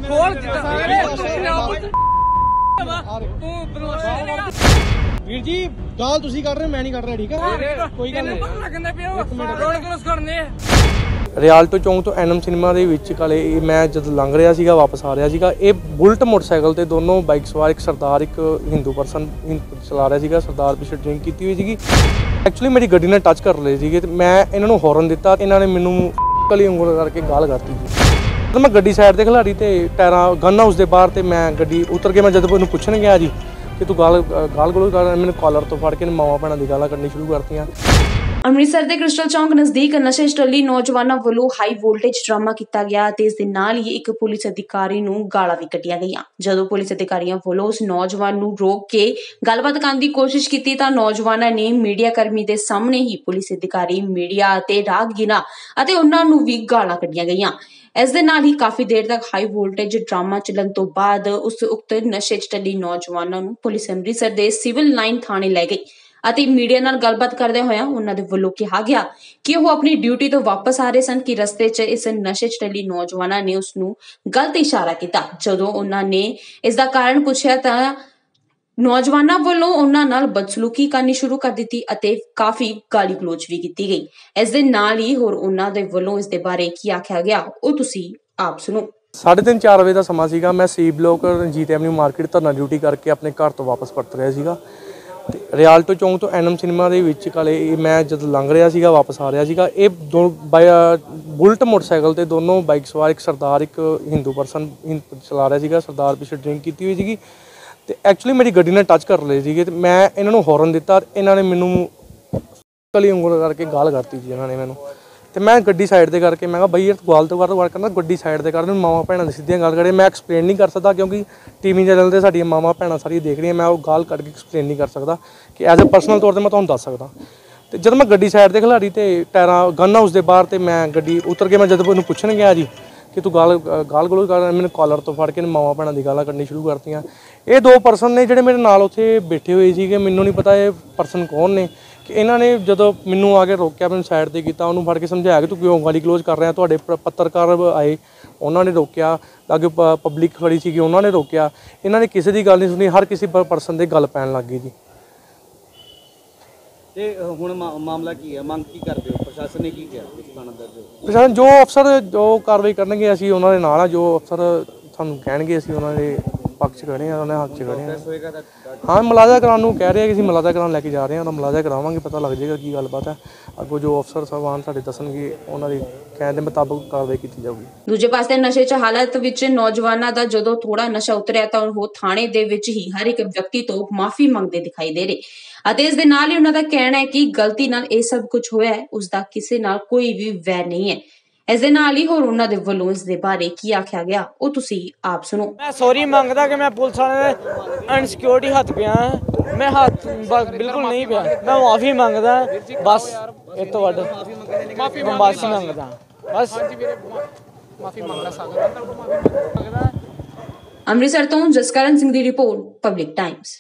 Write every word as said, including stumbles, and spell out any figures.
ਵੀਰ ਜੀ ਗਾਲ ਤੁਸੀਂ ਕੱਢ ਰਹੇ ਮੈਂ ਨਹੀਂ ਕੱਢ ਰਿਹਾ ਠੀਕ ਹੈ ਕੋਈ ਗੱਲ ਨਹੀਂ ਰਿਆਲਟੋ ਚੌਂਕ ਤੋਂ ਐਨਐਮ ਸਿਨੇਮਾ ਦੇ ਵਿੱਚ ਕਾਲੇ ਮੈਂ ਜਦ ਲੰਘ ਰਿਹਾ ਸੀਗਾ ਵਾਪਸ ਆ ਰਿਹਾ ਸੀਗਾ ਇਹ ਬੁਲਟ ਮੋਟਰਸਾਈਕਲ ਤੇ ਦੋਨੋਂ ਬਾਈਕ ਸਵਾਰ ਇੱਕ ਸਰਦਾਰ ਇੱਕ ਹਿੰਦੂ ਪਰਸਨ ਚਲਾ ਰਿਹਾ ਸੀਗਾ ਸਰਦਾਰ ਪਿੱਛੇ ਡਰਿੰਕ ਕੀਤੀ ਹੋਈ ਸੀਗੀ ਐਕਚੁਅਲੀ ਮੇਰੀ ਗੱਡੀ ਨਾਲ ਟੱਚ ਕਰ ਲਈ ਸੀਗੇ ਤੇ ਮੈਂ ਇਹਨਾਂ ਨੂੰ ਹੌਰਨ ਦਿੱਤਾ ਇਹਨਾਂ ਨੇ ਮੈਨੂੰ ਕਲੀ ਉਂਗਲ ਕਰਕੇ ਗਾਲ ਕੱਢਤੀ ਸੀ ਜਦੋਂ ਮੈਂ ਗੱਡੀ ਸਾਈਡ ਤੇ ਖਿਲਾਰੀ ਤੇ ਟਾਇਰਾਂ ਗਨ ਹਾਊਸ ਦੇ ਬਾਹਰ ਤੇ ਮੈਂ ਗੱਡੀ ਉਤਰ ਕੇ ਮੈਂ ਜਦੋਂ ਉਹਨੂੰ ਪੁੱਛਣ ਗਿਆ ਜੀ ਕਿ ਤੂੰ ਗਾਲ ਗਾਲ ਗਲੋਚ ਕਰ ਮੈਨੂੰ ਕਾਲਰ ਤੋਂ ਫੜ ਕੇ ਮਾਵਾਂ ਭੈਣਾਂ ਦੀ ਗਾਲਾਂ ਕੱਢਣੀ ਸ਼ੁਰੂ ਕਰਤੀਆਂ। ਅੰਮ੍ਰਿਤਸਰ ਦੇ ਕ੍ਰਿਸਟਲ ਚੌਂਕ ਨਜ਼ਦੀਕ ਨਸ਼ੇ 'ਚ ਟੱਲੀ ਨੌਜਵਾਨਾਂ ਵੱਲੋਂ ਹਾਈ ਵੋਲਟੇਜ ਡਰਾਮਾ ਕੀਤਾ ਗਿਆ ਤੇ ਇਸ ਦੇ ਨਾਲ ਹੀ ਇੱਕ ਪੁਲਿਸ ਅਧਿਕਾਰੀ ਨੂੰ ਗਾਲਾਂ ਵੀ ਕੱਢੀਆਂ ਗਈਆਂ। ਜਦੋਂ ਪੁਲਿਸ ਅਧਿਕਾਰੀਆਂ ਵੱਲੋਂ ਉਸ ਨੌਜਵਾਨ ਨੂੰ ਰੋਕ ਕੇ ਗੱਲਬਾਤ ਕਰਨ ਦੀ ਕੋਸ਼ਿਸ਼ ਕੀਤੀ ਤਾਂ ਨੌਜਵਾਨਾਂ ਨੇ ਮੀਡੀਆ ਕਰਮੀ ਦੇ ਸਾਹਮਣੇ ਹੀ ਪੁਲਿਸ ਅਧਿਕਾਰੀ ਮੀਡੀਆ ਅਤੇ ਰਾਹਗੀਰਾਂ ਅਤੇ ਉਹਨਾਂ ਨੂੰ ਵੀ ਗਾਲਾਂ ਕੱਢੀਆਂ ਗਈਆਂ। ਇਸ ਦੇ ਨਾਲ ਹੀ ਕਾਫੀ ਦੇਰ ਤੱਕ ਹਾਈ ਵੋਲਟੇਜ ਡਰਾਮਾ ਚੱਲਣ ਤੋਂ ਬਾਅਦ ਉਸ ਉਕਤ ਨਸ਼ੇ 'ਚ ਟੱਲੀ ਨੌਜਵਾਨਾਂ ਨੂੰ ਪੁਲਿਸ ਅੰਮ੍ਰਿਤਸਰ ਦੇ ਸਿਵਲ ਲਾਈਨ ਥਾਣੇ ਲੈ ਗਈ ਅਤੇ ਮੀਡੀਆ ਨਾਲ ਗੱਲਬਾਤ ਕਰਦੇ ਹੋਇਆ ਉਹਨਾਂ ਦੇ ਵੱਲੋਂ ਕਿਹਾ ਗਿਆ ਕਿ ਉਹ ਆਪਣੀ ਡਿਊਟੀ ਤੋਂ ਵਾਪਸ ਆ ਰਹੇ ਸਨ ਕਿ ਰਸਤੇ 'ਚ ਇਸ ਨਸ਼ੇ 'ਚ ਟੱਲੀ ਨੌਜਵਾਨਾਂ ਨੇ ਉਸ ਨੂੰ ਗਲਤ ਇਸ਼ਾਰਾ ਕੀਤਾ। ਜਦੋਂ ਉਹਨਾਂ ਨੇ ਇਸ ਦਾ ਕਾਰਨ ਪੁੱਛਿਆ ਤਾਂ ਨੌਜਵਾਨਾਂ ਵੱਲੋਂ ਉਹਨਾਂ ਨਾਲ ਬਦਸਲੂਕੀ ਕਰਨੀ ਸ਼ੁਰੂ ਕਰ ਦਿੱਤੀ ਅਤੇ ਕਾਫੀ ਗਾਲੀ ਗਲੋਚ ਵੀ ਕੀਤੀ ਗਈ। ਇਸ ਦੇ ਨਾਲ ਹੀ ਹੋਰ ਉਹਨਾਂ ਦੇ ਵੱਲੋਂ ਇਸ ਦੇ ਬਾਰੇ ਕੀ ਆਖਿਆ ਗਿਆ ਉਹ ਤੁਸੀਂ ਆਪ ਸੁਣੋ। ਸਾਢੇ ਤਿੰਨ ਚਾਰ ਵਜੇ ਦਾ ਸਮਾਂ ਸੀਗਾ ਮੈਂ C block Ranjit avenue market ਧਰਨਾ ਡਿਊਟੀ ਕਰਕੇ ਆਪਣੇ ਘਰ ਤੋਂ ਵਾਪਸ ਪਰਤ ਰਿਹਾ ਸੀਗਾ ਤੇ ਰਿਆਲਟੋ ਚੌਂਕ ਤੋਂ ਐਨਐਮ ਸਿਨੇਮਾ ਦੇ ਵਿੱਚ ਕਾਲੇ ਮੈਂ ਜਦ ਲੰਘ ਰਿਹਾ ਸੀਗਾ ਵਾਪਸ ਆ ਰਿਹਾ ਸੀਗਾ ਇਹ ਦੋ ਬੁਲਟ ਮੋਟਰਸਾਈਕਲ ਤੇ ਦੋਨੋਂ ਬਾਈਕ ਸਵਾਰ ਇੱਕ ਸਰਦਾਰ ਇੱਕ ਹਿੰਦੂ ਪਰਸਨ ਚਲਾ ਰਿਹਾ ਸੀਗਾ ਸਰਦਾਰ ਪਿੱਛੇ ਡਰਿੰਕ ਕੀਤੀ ਹੋਈ ਸੀਗੀ ਤੇ ਐਕਚੁਅਲੀ ਮੇਰੀ ਗੱਡੀ ਨਾਲ ਟੱਚ ਕਰ ਲਈ ਸੀਗੇ ਤੇ ਮੈਂ ਇਹਨਾਂ ਨੂੰ ਹੌਰਨ ਦਿੱਤਾ ਇਹਨਾਂ ਨੇ ਮੈਨੂੰ ਕਲੀ ਉਂਗਲ ਕਰਕੇ ਗਾਲ ਕੱਢਤੀ ਸੀ ਇਹਨਾਂ ਨੇ ਮੈਨੂੰ ਤੇ ਮੈਂ ਗੱਡੀ ਸਾਈਡ ਤੇ ਕਰਕੇ ਮੈਂ ਕਿਹਾ ਬਈ ਯਾਰ ਗਾਲ ਤੋਂ ਕਰ ਕਰਨਾ ਗੱਡੀ ਸਾਈਡ ਤੇ ਕਰਨ ਮਾਵਾਂ ਭੈਣਾਂ ਦੀ ਸਿੱਧੀਆਂ ਗੱਲ ਕਰੇ ਮੈਂ ਐਕਸਪਲੇਨ ਨਹੀਂ ਕਰ ਸਕਦਾ ਕਿਉਂਕਿ ਟੀਵੀ ਚੈਨਲ ਤੇ ਸਾਡੀਆਂ ਮਾਵਾਂ ਭੈਣਾਂ ਸਾਰੀਆਂ ਦੇਖ ਰਹੀਆਂ ਮੈਂ ਉਹ ਗਾਲ ਕੱਢ ਕੇ ਐਕਸਪਲੇਨ ਨਹੀਂ ਕਰ ਸਕਦਾ ਕਿ ਐਜ਼ ਅ ਪਰਸਨਲ ਤੌਰ ਤੇ ਮੈਂ ਤੁਹਾਨੂੰ ਦੱਸ ਸਕਦਾ ਤੇ ਜਦੋਂ ਮੈਂ ਗੱਡੀ ਸਾਈਡ ਤੇ ਖਿਲਾਰੀ ਤੇ ਟਾਇਰਾਂ ਗਨ ਹਾਊਸ ਦੇ ਬਾਹਰ ਤੇ ਮੈਂ ਗੱਡੀ ਉਤਰ ਕੇ ਮੈਂ ਜਦੋਂ ਉਹਨੂੰ ਪੁੱਛਣ ਗਿਆ ਜੀ ਕਿ ਤੂੰ ਗਾਲ ਗਾਲ ਗਲੋਚ ਕਰ ਮੈਨੂੰ ਕਾਲਰ ਤੋਂ ਫੜ ਕੇ ਮਾਵਾਂ ਭੈਣਾਂ ਦੀ ਗਾਲਾਂ ਕੱਢਣੀ ਸ਼ੁਰੂ ਕਰਤੀਆਂ। ਇਹ ਦੋ ਪਰਸਨ ਨੇ ਜਿਹੜੇ ਮੇਰੇ ਨਾਲ ਉੱਥੇ ਬੈਠੇ ਹੋਏ ਸੀਗੇ ਮੈਨੂੰ ਨਹੀਂ ਪਤਾ ਇਹ ਪਰਸਨ ਕੌਣ ਨੇ ਕਿ ਇਹਨਾਂ ਨੇ ਜਦੋਂ ਮੈਨੂੰ ਆ ਕੇ ਰੋਕਿਆ ਮੈਨੂੰ ਸਾਈਡ ਤੇ ਕੀਤਾ ਉਹਨੂੰ ਫੜ ਕੇ ਸਮਝਾਇਆ ਕਿ ਤੂੰ ਕਿਉਂ ਗਾਲੀ ਗਲੋਚ ਕਰ ਰਿਹਾ ਤੁਹਾਡੇ ਪੱਤਰਕਾਰ ਆਏ ਉਹਨਾਂ ਨੇ ਰੋਕਿਆ ਅੱਗੇ ਪਬਲਿਕ ਖੜੀ ਸੀਗੀ ਉਹਨਾਂ ਨੇ ਰੋਕਿਆ ਇਹਨਾਂ ਨੇ ਕਿਸੇ ਦੀ ਗੱਲ ਨਹੀਂ ਸੁਣੀ ਹਰ ਕਿਸੇ ਪਰਸਨ ਦੇ ਗੱਲ ਪੈਣ ਲੱਗ ਗਈ ਜੀ। ਤੇ ਹੁਣ ਮਾਮਲਾ ਕੀ ਹੈ ਮੰਗ ਕੀ ਕਰਦੇ ਹੋ ਪ੍ਰਸ਼ਾਸਨ ਨੇ ਕੀ ਕਿਹਾ ਪ੍ਰਸ਼ਾਸਨ ਜੋ ਅਫਸਰ ਜੋ ਕਾਰਵਾਈ ਕਰਨਗੇ ਅਸੀਂ ਉਹਨਾਂ ਦੇ ਨਾਲ ਆ ਜੋ ਅਫਸਰ ਸਾਨੂੰ ਕਹਿਣਗੇ ਅਸੀਂ ਉਹਨਾਂ ਦੇ ਪੱਖ 'ਚ ਖੜੇ ਹਾਂ ਉਹਨਾਂ ਦੇ ਹੱਕ 'ਚ ਖੜੇ ਹਾਂ। ਹਾਂ ਮੁਲਾਜ਼ਾ ਕਰਾਉਣ ਨੂੰ ਕਹਿ ਰਹੇ ਕਿ ਅਸੀਂ ਮੁਲਾਜ਼ਾ ਕਰਾਉਣ ਲੈ ਕੇ ਜਾ ਰਹੇ ਹਾਂ ਉਹਦਾ ਮੁਲਾਜ਼ਾ ਕਰਾਵਾਂਗੇ ਪਤਾ ਲੱਗ ਜਾਏਗਾ ਕੀ ਗੱਲਬਾਤ ਹੈ ਅੱਗੋਂ ਜੋ ਅਫਸਰ ਸਾਹਿਬਾਨ ਸਾਡੇ ਦੱਸਣਗੇ ਉਹਨਾਂ ਦੇ ਕਹਿਣ ਦੇ ਮੁਤਾਬਕ ਕਾਰਵਾਈ ਕੀਤੀ ਜਾਊਗੀ। ਦੂਜੇ ਪਾਸੇ ਨਸ਼ੇ 'ਚ ਹਾਲਤ ਵਿੱਚ ਨੌਜਵਾਨਾਂ ਦਾ ਜਦੋਂ ਥੋੜਾ ਨਸ਼ਾ ਉਤਰਿਆ ਤਾਂ ਉਹ ਥਾਣੇ ਦੇ ਵਿੱਚ ਹੀ ਹਰ ਇੱਕ ਵਿਅਕਤੀ ਤੋਂ ਮਾਫੀ ਮੰਗਦੇ ਦਿਖਾਈ ਦੇ ਰਹੇ ਅਤੇ ਇਸ ਦੇ ਨਾਲ ਹੀ ਉਹਨਾਂ ਦਾ ਕਹਿਣਾ ਹੈ ਕਿ ਗਲਤੀ ਨਾਲ ਇਹ ਸਭ ਕੁਝ ਹੋਇਆ ਹੈ ਉਸਦਾ ਕਿਸੇ ਨਾਲ ਕੋਈ ਵੀ ਵੈਰ ਨਹੀਂ ਹੈ। ਇਸ ਦੇ ਨਾਲ ਹੀ ਹੋਰ ਉਹਨਾਂ ਦੇ ਵੱਲੋਂ ਇਸ ਦੇ ਬਾਰੇ ਕੀ ਆਖਿਆ ਗਿਆ ਉਹ ਤੁਸੀਂ ਆਪ ਸੁਣੋ। ਮੈਂ ਸੌਰੀ ਮੰਗਦਾ ਕਿ ਮੈਂ ਪੁਲਿਸ ਵਾਲੇ ਦੇ ਅਨਸਿਕਿਉਰਟੀ ਹੱਥ ਪਿਆ ਮੈਂ ਹੱਥ ਬਿਲਕੁਲ ਨਹੀਂ ਪਿਆ ਮੈਂ ਮਾਫੀ ਮੰਗਦਾ ਬਸ ਇਹ ਤੋਂ ਵੱਧ ਮਾਫੀ ਮੰਗਦਾ ਬਸ ਮਾਫੀ ਮੰਗਦਾ ਸਾਗਰ ਅੰਮ੍ਰਿਤਸਰ ਤੋਂ ਜਸਕਰਨ ਸਿੰਘ ਦੀ ਰਿਪੋਰਟ ਪਬਲਿਕ ਟਾਈਮਸ।